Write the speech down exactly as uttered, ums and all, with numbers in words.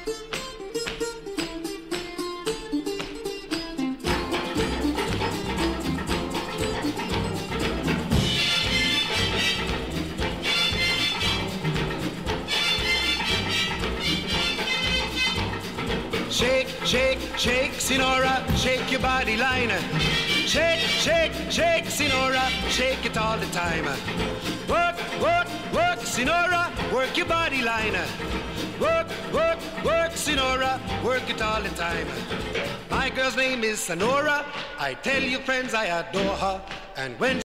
Shake, shake, shake, Sinora, shake your body line. Shake, shake, shake, Sinora, shake it all the time. Work, work, work, Sinora, work your body line. Work, work, work, Sinora, work it all the time. My girl's name is Sonora. I tell you, friends, I adore her. And when